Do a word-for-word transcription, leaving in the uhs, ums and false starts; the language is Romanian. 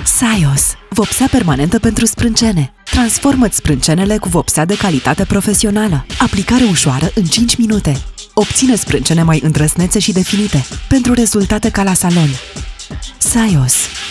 Saios, vopsea permanentă pentru sprâncene. Transformă-ți sprâncenele cu vopsea de calitate profesională. Aplicare ușoară în cinci minute. Obține sprâncene mai îndrăsnețe și definite, pentru rezultate ca la salon. Saios.